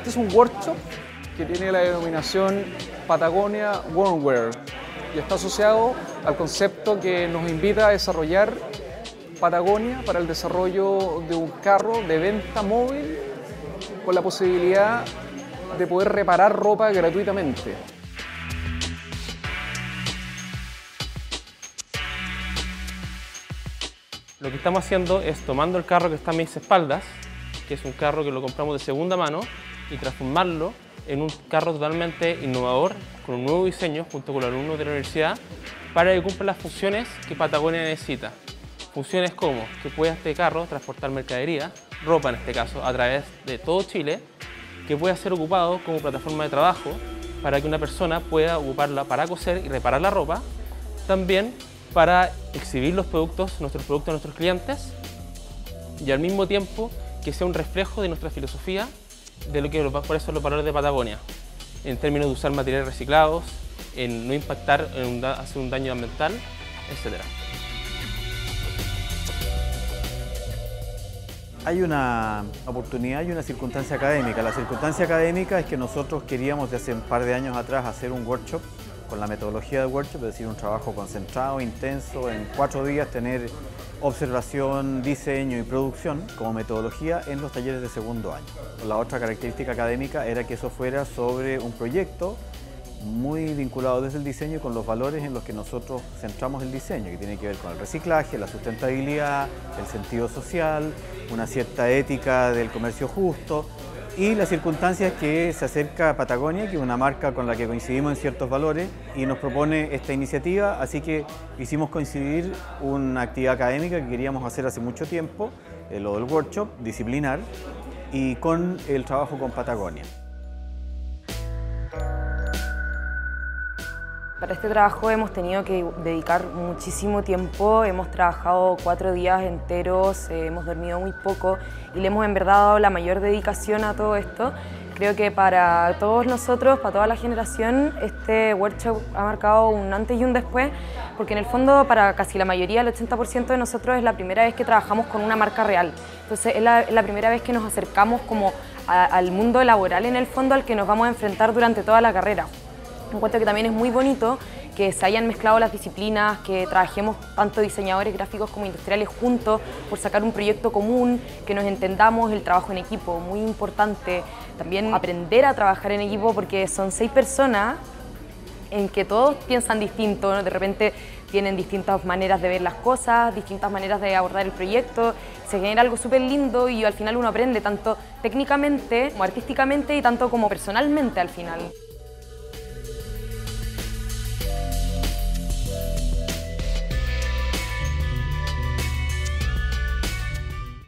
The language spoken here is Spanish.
Este es un workshop que tiene la denominación Patagonia Workwear y está asociado al concepto que nos invita a desarrollar Patagonia para el desarrollo de un carro de venta móvil con la posibilidad de poder reparar ropa gratuitamente. Lo que estamos haciendo es tomando el carro que está a mis espaldas, que es un carro que lo compramos de segunda mano, y transformarlo en un carro totalmente innovador, con un nuevo diseño junto con los alumnos de la universidad, para que cumpla las funciones que Patagonia necesita. Funciones como que pueda este carro transportar mercadería, ropa en este caso, a través de todo Chile, que pueda ser ocupado como plataforma de trabajo para que una persona pueda ocuparla para coser y reparar la ropa, también para exhibir nuestros productos a nuestros clientes y al mismo tiempo que sea un reflejo de nuestra filosofía de lo que por eso los valores de Patagonia, en términos de usar materiales reciclados, en no impactar, en hacer un daño ambiental, etc. Hay una oportunidad y una circunstancia académica. La circunstancia académica es que nosotros queríamos de hace un par de años atrás hacer un workshop con la metodología del workshop, es decir, un trabajo concentrado, intenso, en 4 días tener observación, diseño y producción como metodología en los talleres de segundo año. La otra característica académica era que eso fuera sobre un proyecto muy vinculado desde el diseño con los valores en los que nosotros centramos el diseño, que tiene que ver con el reciclaje, la sustentabilidad, el sentido social, una cierta ética del comercio justo. Y la circunstancia es que se acerca a Patagonia, que es una marca con la que coincidimos en ciertos valores, y nos propone esta iniciativa, así que hicimos coincidir una actividad académica que queríamos hacer hace mucho tiempo, lo del workshop disciplinar, y con el trabajo con Patagonia. Para este trabajo hemos tenido que dedicar muchísimo tiempo, hemos trabajado 4 días enteros, hemos dormido muy poco y le hemos en verdad dado la mayor dedicación a todo esto. Creo que para todos nosotros, para toda la generación, este workshop ha marcado un antes y un después, porque en el fondo para casi la mayoría, el 80% de nosotros, es la primera vez que trabajamos con una marca real. Entonces es la primera vez que nos acercamos como al mundo laboral en el fondo al que nos vamos a enfrentar durante toda la carrera. Encuentro que también es muy bonito que se hayan mezclado las disciplinas, que trabajemos tanto diseñadores gráficos como industriales juntos por sacar un proyecto común, que nos entendamos, el trabajo en equipo, muy importante. También aprender a trabajar en equipo porque son 6 personas en que todos piensan distinto, ¿no? De repente tienen distintas maneras de ver las cosas, distintas maneras de abordar el proyecto, se genera algo súper lindo y al final uno aprende tanto técnicamente como artísticamente y tanto como personalmente al final.